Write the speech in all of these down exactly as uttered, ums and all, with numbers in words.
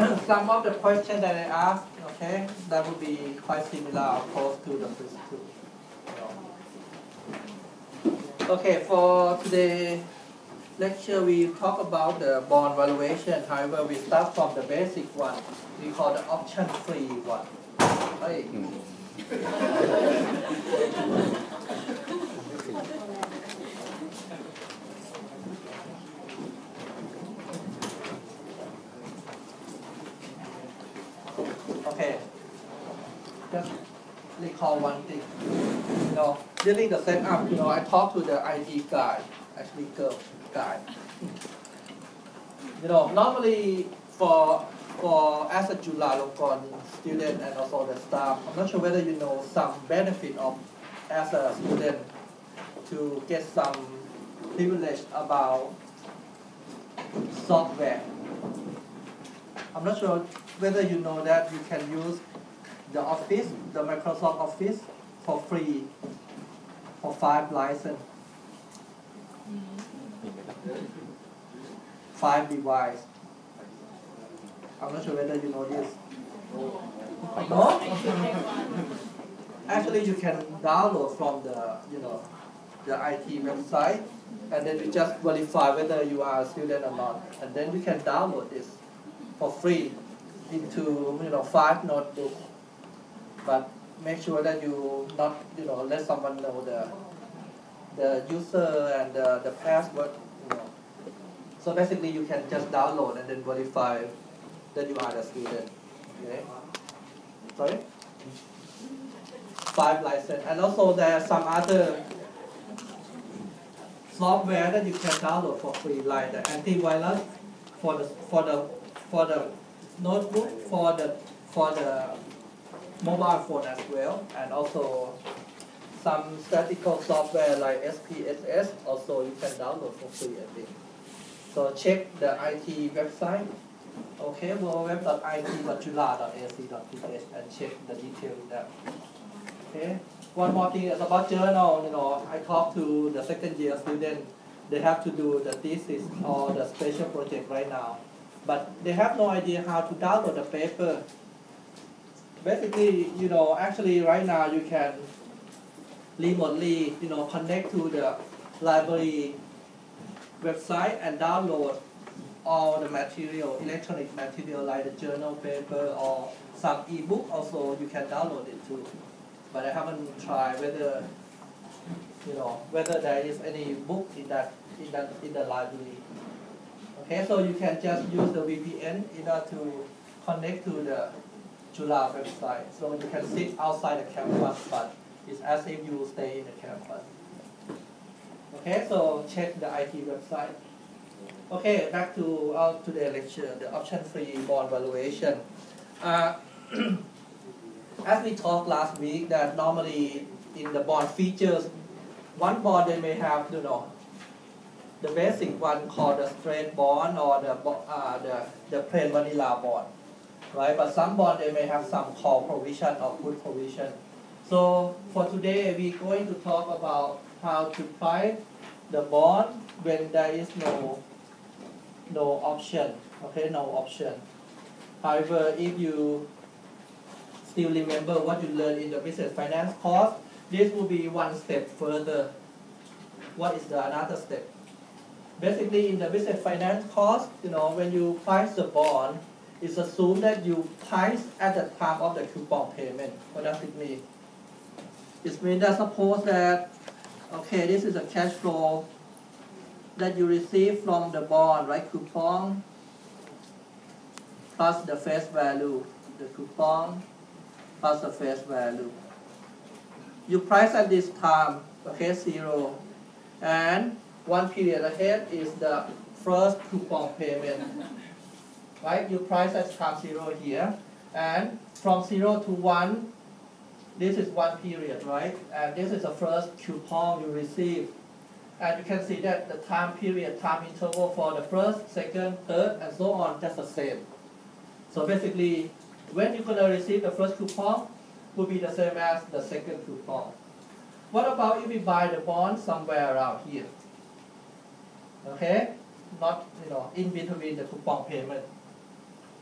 some of the questions that I asked, okay, that would be quite similar, of course, to the first two. Okay, for today's lecture, we talk about the bond valuation. However, we start from the basic one. We call the option-free one. Hey. Okay, just recall one thing. You know, during the setup, you know, I talked to the I T guy, actually girl guy. You know, normally for for as a Chulalongkorn student and also the staff, I'm not sure whether you know some benefit of as a student to get some privilege about software. I'm not sure whether you know that you can use the Office, the Microsoft Office, for free for five license, five device. I'm not sure whether you know this. No? Actually, you can download from the you know the I T website, and then you just verify whether you are a student or not, and then you can download this for free into you know five notebooks. But make sure that you not you know let someone know the the user and the, the password. You know. So basically, you can just download and then verify that you are a student. Okay. Sorry. Five license, and also there are some other software that you can download for free, like the antivirus for the for the for the notebook, for the for the mobile phone as well, and also some statistical software like S P S S. Also, you can download for free, I think. So check the I T website. Okay, w w w dot i t dot chula dot a c dot t h and check the detail in that. Okay. One more thing is about journal. You know, I talked to the second year student. They have to do the thesis or the special project right now, but they have no idea how to download the paper. Basically, you know, actually right now you can remotely, you know, connect to the library website and download all the material, electronic material like the journal paper or some ebook. Also, you can download it too. But I haven't tried whether, you know, whether there is any book in that in that in the library. Okay, so you can just use the V P N in order to connect to the Chula website. So you can sit outside the campus, but it's as if you stay in the campus. Okay, so check the I T website. Okay, back to our today's lecture, the option-free bond valuation. Uh, as we talked last week, that normally in the bond features, one bond they may have, you know, the basic one called the straight bond or the uh, the the plain vanilla bond. Right, but some bond they may have some call provision or put provision. So for today, we're going to talk about how to price the bond when there is no no option. Okay, no option. However, if you still remember what you learned in the business finance course, this will be one step further. What is the another step? Basically, in the business finance course, you know, when you price the bond, it's assumed that you price at the time of the coupon payment. What does it mean? It means that suppose that, okay, this is a cash flow that you receive from the bond, right? Coupon plus the face value, the coupon plus the face value. You price at this time, okay, zero. And one period ahead is the first coupon payment. Right, you price at time zero here, and from zero to one, this is one period, right? And this is the first coupon you receive, and you can see that the time period, time interval for the first, second, third, and so on, that's the same. So basically, when you're gonna receive the first coupon, will be the same as the second coupon. What about if we buy the bond somewhere around here? Okay, not you know in between the coupon payment.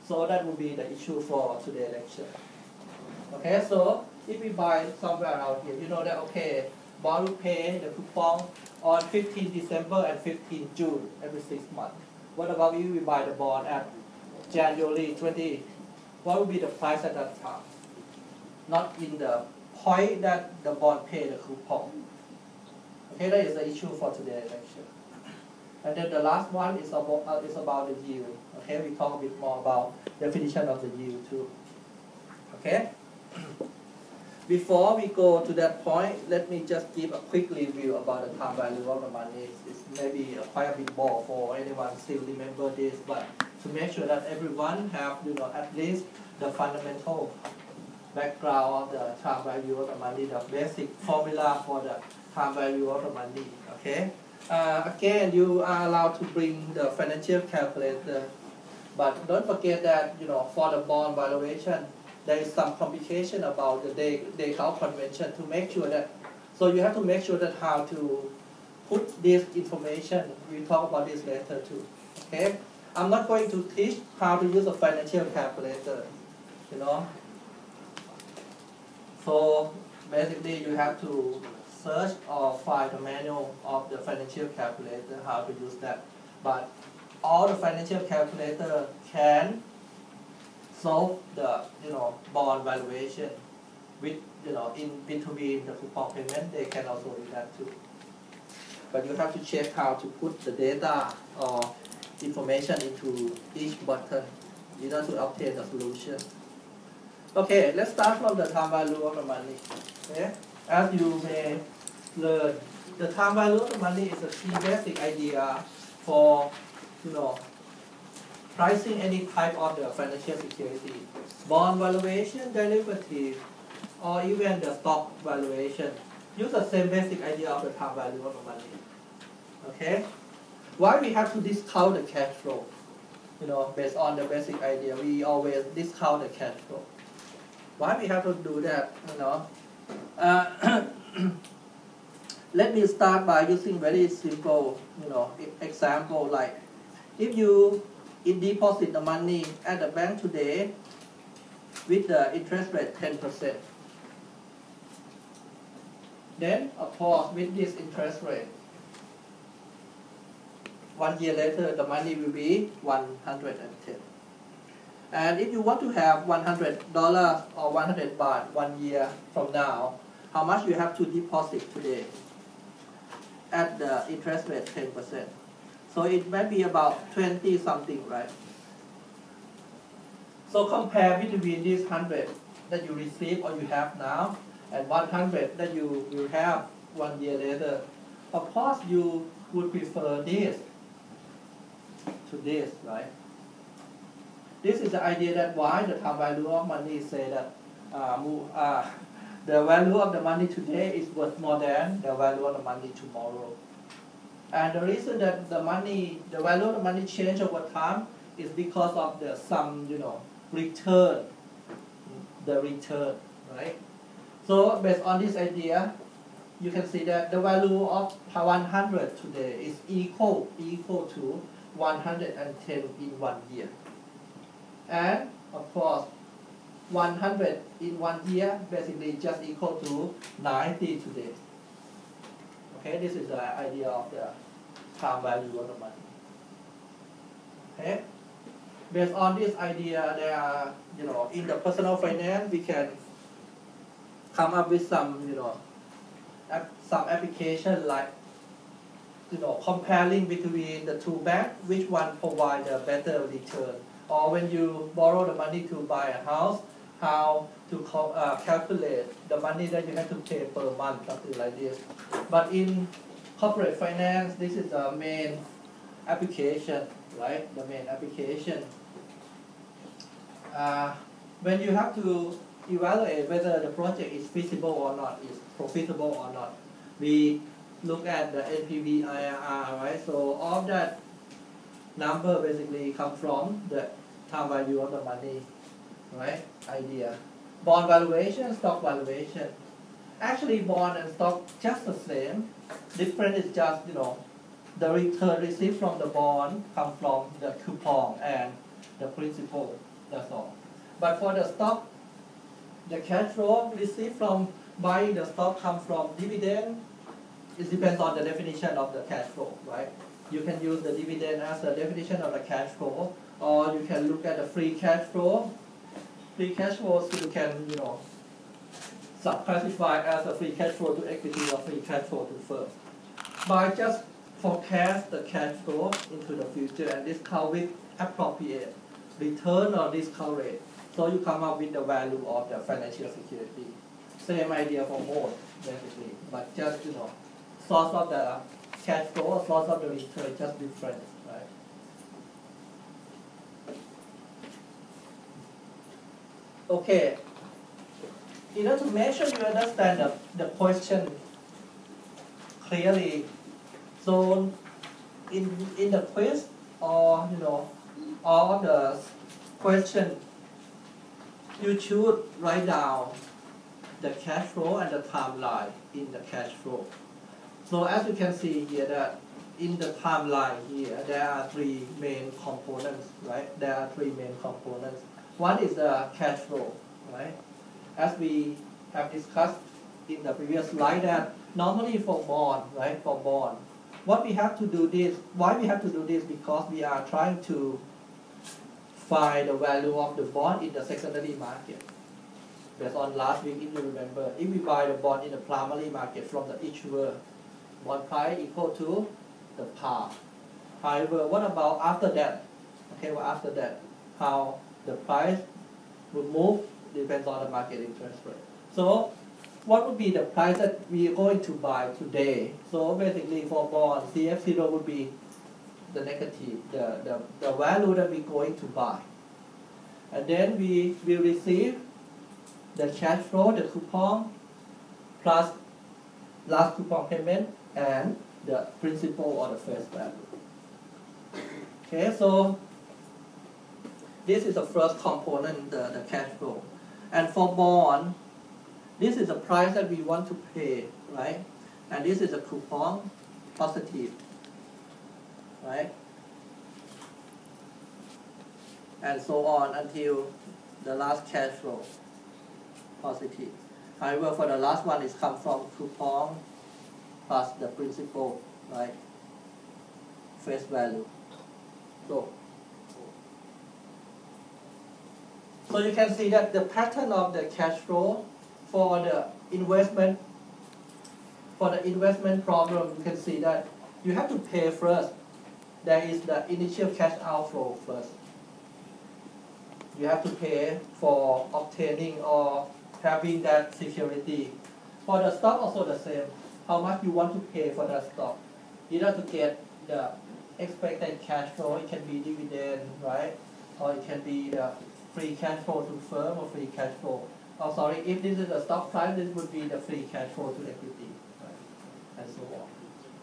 So that will be the issue for today's lecture. Okay, so if we buy somewhere out here, you know that okay, bond will pay the coupon on fifteenth December and fifteenth June every six months. What about if we buy the bond at January twentieth? What will be the price at that time? Not in the point that the bond pay the coupon. Okay, that is the issue for today's lecture. And then the last one is about, uh, is about the yield. Okay, we talk a bit more about definition of the yield too. Okay? Before we go to that point, let me just give a quick review about the time value of the money. It's maybe uh, quite a bit more for anyone still remember this, but to make sure that everyone have, you know, at least the fundamental background of the time value of the money, the basic formula for the time value of the money. Okay? Uh, again, you are allowed to bring the financial calculator, but don't forget that, you know, for the bond valuation, there is some complication about the day, day count convention to make sure that, so you have to make sure that how to put this information. We talk about this later too. Okay? I'm not going to teach how to use a financial calculator, you know. So basically you have to search or find the manual of the financial calculator, how to use that. But all the financial calculator can solve the, you know, bond valuation with, you know, in between the coupon payment. They can also do that too. But you have to check how to put the data or information into each button in order to obtain the solution. Okay, let's start from the time value of the money. Okay? As you may learn, the time value of the money is a key basic idea for, you know, pricing any type of the financial security. Bond valuation, derivative, or even the stock valuation use the same basic idea of the time value of the money. Okay? Why we have to discount the cash flow? You know, based on the basic idea, we always discount the cash flow. Why we have to do that? You know, uh, let me start by using very simple, you know, example like if you in deposit the money at the bank today with the interest rate ten percent. Then, of course, with this interest rate, one year later, the money will be one hundred ten. And if you want to have one hundred dollars or one hundred baht one year from now, how much you have to deposit today at the interest rate ten percent? So it might be about twenty something, right? So compare between this one hundred that you receive or you have now and one hundred that you will have one year later. Of course, you would prefer this to this, right? This is the idea that why the time value of money say that uh, move, uh, the value of the money today is worth more than the value of the money tomorrow. And the reason that the money, the value of the money change over time is because of the some, you know, return, the return, right? So based on this idea, you can see that the value of one hundred today is equal equal to one hundred ten in one year. And of course, one hundred in one year basically just equal to ninety today. Okay, this is the idea of the time value of the money. Okay, based on this idea, there are, you know, in the personal finance, we can come up with some, you know, some application like, you know, comparing between the two banks, which one provide a better return. Or when you borrow the money to buy a house, how to uh, calculate the money that you have to pay per month, something like this. But in corporate finance, this is the main application, right? The main application. Uh, when you have to evaluate whether the project is feasible or not, is profitable or not, we look at the N P V, I R R, right? So all that number basically come from the time value of the money, right? Idea. Bond valuation, stock valuation. Actually, bond and stock just the same. Different is just, you know, the return received from the bond come from the coupon and the principal. That's all. But for the stock, the cash flow received from buying the stock comes from dividend. It depends on the definition of the cash flow, right? You can use the dividend as a definition of the cash flow, or you can look at the free cash flow. Free cash flow, so you can, you know, subclassify as a free cash flow to equity or free cash flow to firm. By just forecast the cash flow into the future and discount with appropriate return or discount rate. So you come up with the value of the financial security. Same idea for both, basically, but just, you know, source of the cash flow or source of the return just different, right? Okay. In order to make sure you understand the, the question clearly, so in in the quiz or you know all the question, you should write down the cash flow and the timeline in the cash flow. So as you can see here that in the timeline here there are three main components, right? There are three main components. One is the cash flow, right? As we have discussed in the previous slide that normally for bond, right, for bond, what we have to do this, why we have to do this, because we are trying to find the value of the bond in the secondary market. Based on last week, if you remember, if we buy the bond in the primary market from the issuer, bond price equal to the par. However, what about after that? Okay, well after that, how the price will move depends on the market interest rate. So what would be the price that we are going to buy today? So basically for bond, C F zero would be the negative, the, the, the value that we're going to buy. And then we will receive the cash flow, the coupon, plus last coupon payment and the principal or the face value. Okay, so this is the first component, the, the cash flow. And for bond, this is the price that we want to pay, right? And this is a coupon, positive, right? And so on until the last cash flow, positive. However, for the last one, it comes from coupon plus the principal, right? Face value. So, so you can see that the pattern of the cash flow for the investment, for the investment problem, you can see that you have to pay first. There is the initial cash outflow first. You have to pay for obtaining or having that security. For the stock also the same. How much you want to pay for the stock. Either to get the expected cash flow, it can be dividend, right? Or it can be the free cash flow to firm or free cash flow. Oh, sorry, if this is the stock price, this would be the free cash flow to equity, right? And so on.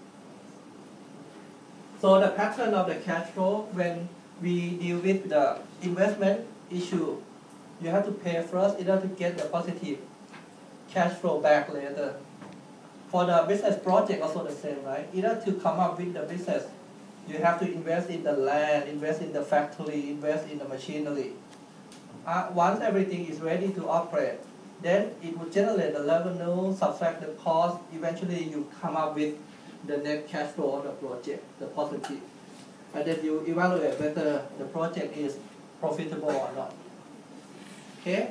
So the pattern of the cash flow, when we deal with the investment issue, you have to pay first in order to get the positive cash flow back later. For the business project, also the same, right? In order to come up with the business, you have to invest in the land, invest in the factory, invest in the machinery. Uh, once everything is ready to operate, then it will generate the revenue, subtract the cost. Eventually, you come up with the net cash flow of the project, the positive. And then you evaluate whether the project is profitable or not. Okay?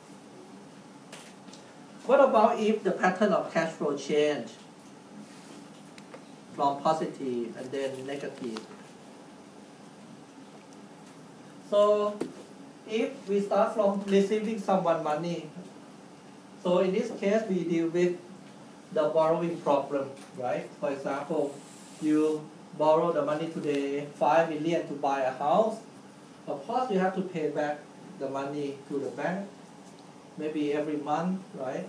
What about if the pattern of cash flow change from positive and then negative? So, if we start from receiving someone money, so in this case we deal with the borrowing problem, right? For example, you borrow the money today, five million to buy a house. Of course, you have to pay back the money to the bank, maybe every month, right?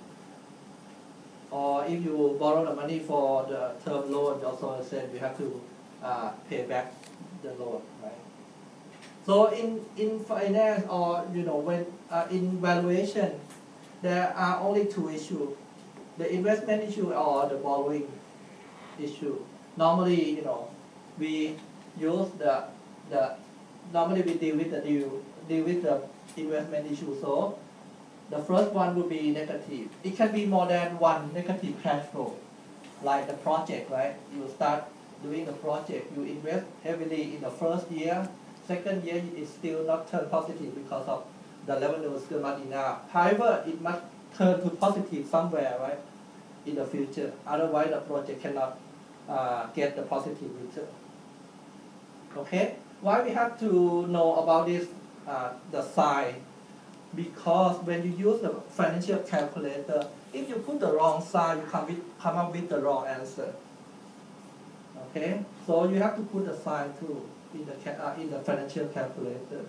Or if you borrow the money for the term loan, also the same, you have to uh, pay back the loan, right? So in, in finance or you know when uh, in valuation, there are only two issues: the investment issue or the borrowing issue. Normally, you know, we use the the normally we deal with the deal, deal with the investment issue. So the first one would be negative. It can be more than one negative cash flow, like the project, right? You start doing the project, you invest heavily in the first year, second year it still not turn positive because of the revenue is still not enough. However, it must turn to positive somewhere, right, in the future. Otherwise, the project cannot uh, get the positive return. Okay, why we have to know about this, uh, the sign? Because when you use the financial calculator, if you put the wrong sign, you come, with, come up with the wrong answer. Okay, so you have to put the sign too in the uh, in the financial calculator.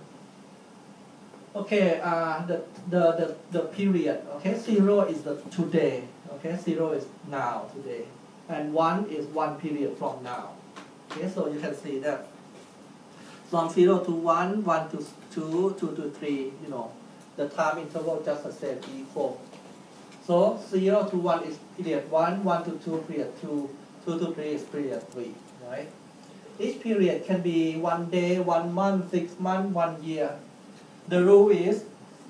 Okay, uh, the, the the the period. Okay, zero is the today. Okay, zero is now today, and one is one period from now. Okay, so you can see that from zero to one, one to two, two to three. You know, the time interval just the same, equal. So zero to one is period one, one to two period two, two to three is period three, right? Each period can be one day, one month, six months, one year. The rule is,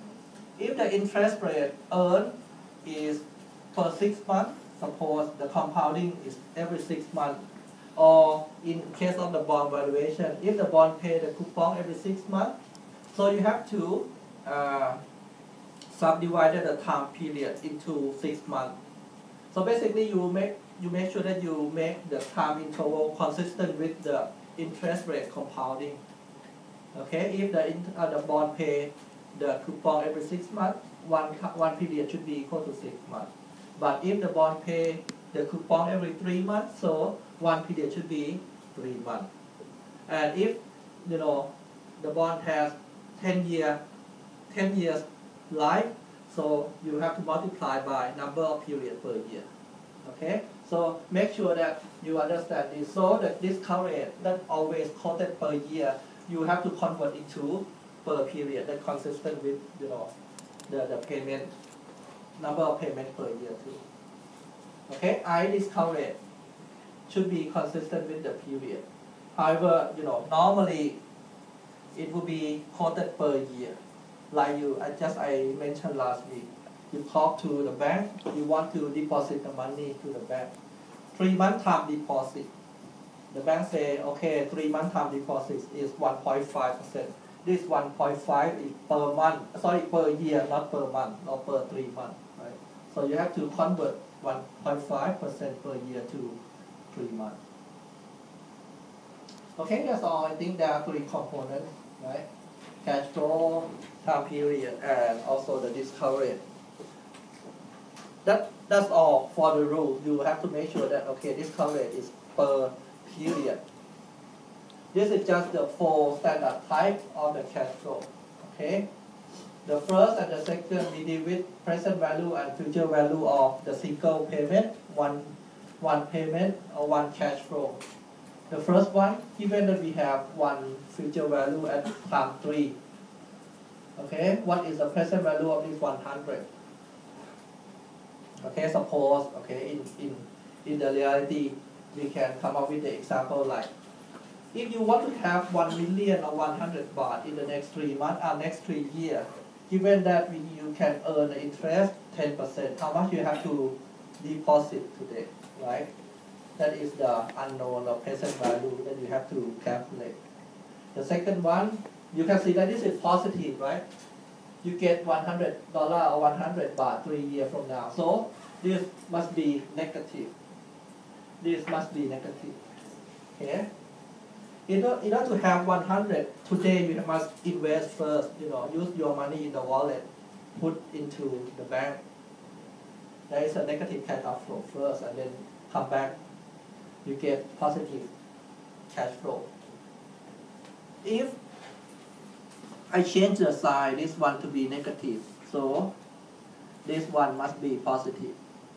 if the interest rate earned is per six months, suppose the compounding is every six months, or in case of the bond valuation, if the bond pay the coupon every six months, so you have to uh, subdivide the time period into six months. So basically, you make you make sure that you make the time interval consistent with the interest rate compounding. Okay, if the uh, the bond pay the coupon every six months, one one period should be equal to six months. But if the bond pay the coupon every three months, so one period should be three months. And if you know the bond has ten year, ten years life, so you have to multiply by number of period per year. Okay, so make sure that you understand this. So that this rate that always quoted per year, you have to convert into per period that consistent with you know the, the payment number of payment per year too. Okay, I discount rate should be consistent with the period. However, you know normally it will be quoted per year. Like you, I just I mentioned last week. You talk to the bank, you want to deposit the money to the bank. Three month time deposit. The bank say, okay, three month time deposit is one point five percent. This one point five is per month, sorry, per year, not per month, or per three months, right? So you have to convert one point five percent per year to three months. Okay, that's all. I think there are three components, right? Cash flow, time period, and also the discount rate. That, that's all for the rule. You have to make sure that, okay, discount rate is per period. This is just the four standard types of the cash flow. Okay. The first and the second, we deal with present value and future value of the single payment, one, one payment or one cash flow. The first one, given that we have one future value at time three. Okay, what is the present value of this one hundred? Okay, suppose, okay, in, in, in the reality, we can come up with the example like, if you want to have one million or one hundred baht in the next three months or next three years, given that we, you can earn the interest ten percent, how much you have to deposit today, right? That is the unknown or present value that you have to calculate. The second one, you can see that this is positive, right? You get one hundred dollars or one hundred baht three years from now. So this must be negative. This must be negative. Okay? In order, in order to have one hundred, today you must invest first. You know, use your money in the wallet, put into the bank. There is a negative cash outflow first, and then come back. You get positive cash flow. If I change the sign, this one to be negative, so this one must be positive.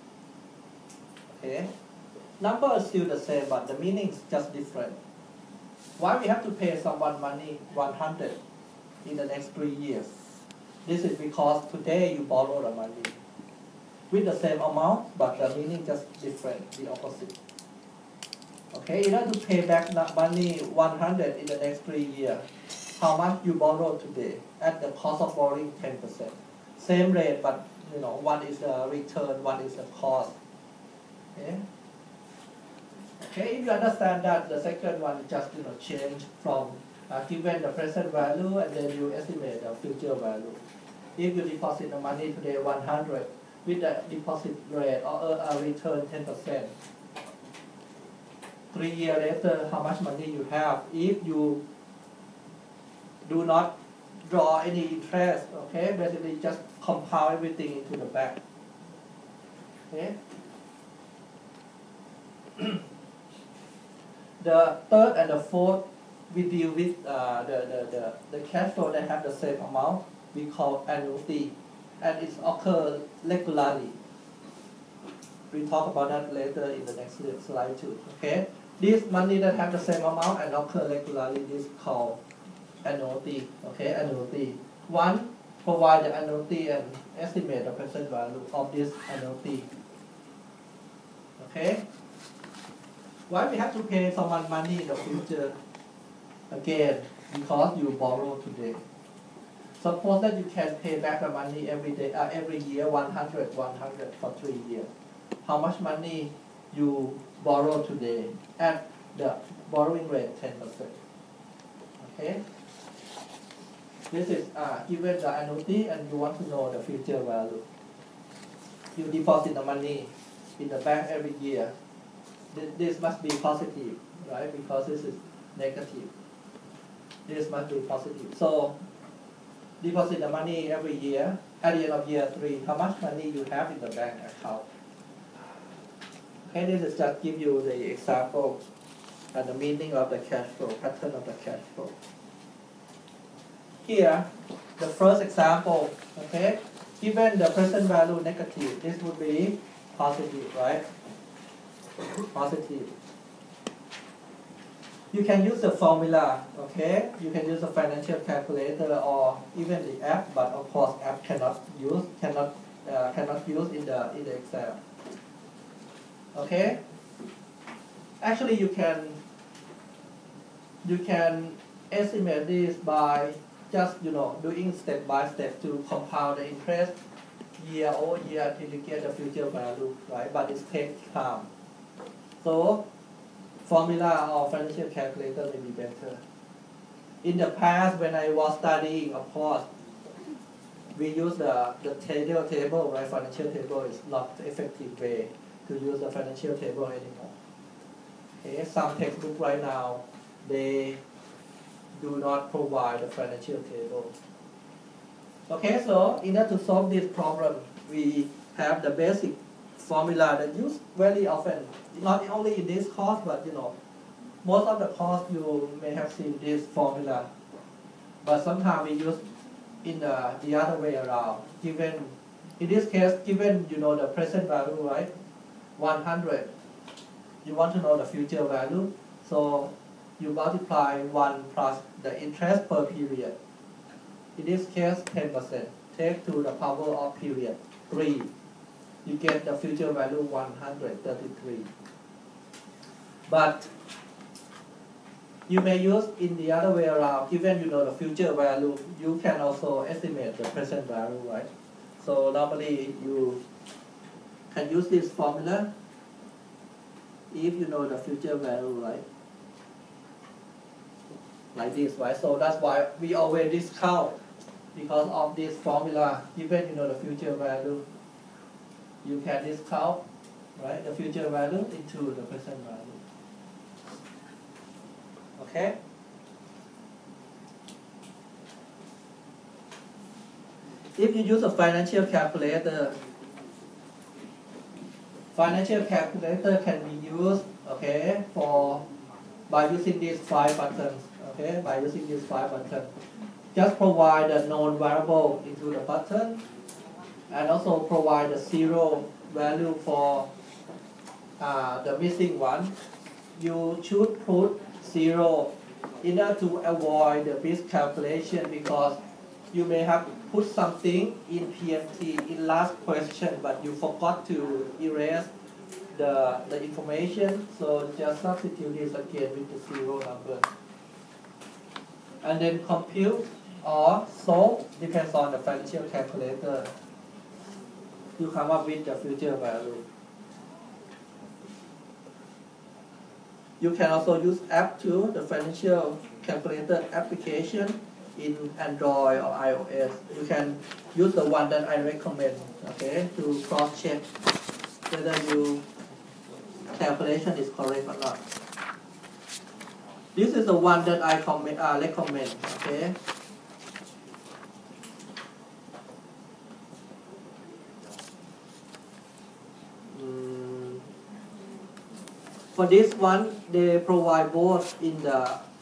Okay? Number is still the same, but the meaning is just different. Why we have to pay someone money one hundred in the next three years? This is because today you borrow the money with the same amount, but the meaning just different, the opposite. Okay, in order to pay back that money one hundred in the next three years, how much you borrow today at the cost of borrowing ten percent. Same rate, but you know, one is the return, one is the cost. Okay? Okay, if you understand that, the second one is just you know change from uh, given the present value and then you estimate the future value. If you deposit the money today one hundred with the deposit rate or a return ten percent, three years later, how much money you have? If you do not draw any interest, okay, basically just compound everything into the bank. Okay. The third and the fourth, we deal with uh, the, the, the, the cash flow that have the same amount. We call annuity, and it's occur regularly. We talk about that later in the next slide too. Okay, this money that have the same amount and occur regularly is called annuity. Okay, annuity. One, provide the annuity and estimate the present value of this annuity. Okay. Why we have to pay someone money in the future? Again, because you borrow today. Suppose that you can pay back the money every day, uh, every year, one hundred, one hundred for three years. How much money you borrow today at the borrowing rate ten percent? Okay. This is uh, given the annuity and you want to know the future value. You deposit the money in the bank every year. This must be positive, right? Because this is negative. This must be positive. So, deposit the money every year. At the end of year three, how much money you have in the bank account? Okay, this is just give you the example and the meaning of the cash flow, pattern of the cash flow. Here, the first example, okay, given the present value negative, this would be positive, right? Positive. You can use the formula, okay? You can use a financial calculator or even the app, but of course app cannot use, cannot uh, cannot use in the in the Excel. Okay? Actually, you can you can estimate this by just you know doing step by step to compound the interest year over year until you get the future value, right? But it takes time. So, formula or financial calculator may be better. In the past, when I was studying, of course, we use the, the table, table, right? Financial table is not effective way to use the financial table anymore. Okay, some textbooks right now, they do not provide the financial table. Okay, so in order to solve this problem, we have the basic formula that used very often, not only in this course, but you know, most of the course you may have seen this formula. But sometimes we use in the, the other way around. Given, in this case, given you know the present value, right, one hundred, you want to know the future value, so you multiply one plus the interest per period. In this case, ten percent. Take to the power of period, three. You get the future value one hundred thirty-three. But you may use in the other way around. Given you know the future value, you can also estimate the present value, right? So normally you can use this formula if you know the future value, right? Like this, right? So that's why we always discount because of this formula. Given you know the future value, you can discount, right, the future value into the present value. Okay? If you use a financial calculator, financial calculator can be used, okay, for by using these five buttons, okay, by using these five buttons. Just provide a known variable into the button, and also provide a zero value for uh, the missing one. You should put zero in order to avoid the miscalculation, because you may have put something in P M T in last question, but you forgot to erase the, the information, so just substitute this again with the zero number. and then compute or solve depends on the financial calculator. You come up with the future value. You can also use app to the financial calculator application in Android or iOS. You can use the one that I recommend, okay, to cross check whether your calculation is correct or not. This is the one that I comment, uh, recommend, okay. Mm. For this one, they provide both in the